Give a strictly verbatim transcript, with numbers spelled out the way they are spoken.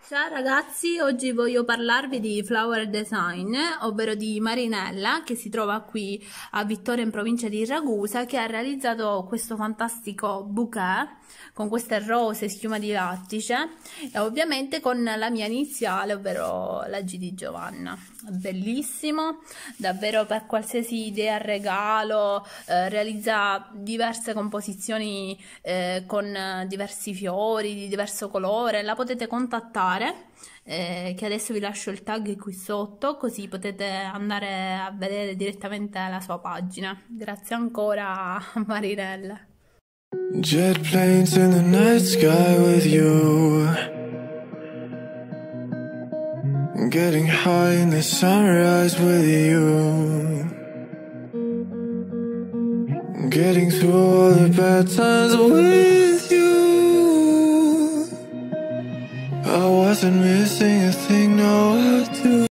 Ciao ragazzi, oggi voglio parlarvi di flower design, ovvero di Marinella, che si trova qui a Vittoria in provincia di Ragusa, che ha realizzato questo fantastico bouquet con queste rose schiuma di lattice e ovviamente con la mia iniziale, ovvero la G di Giovanna. Bellissimo, davvero per qualsiasi idea regalo, eh, realizza diverse composizioni eh, con diversi fiori di diverso colore. La potete contattare, eh, che adesso vi lascio il tag qui sotto, così potete andare a vedere direttamente la sua pagina. Grazie ancora Marinella. Jet planes in the night sky with you, getting high in the sunrise with you, getting through all the bad times with you. I wasn't missing a thing, no.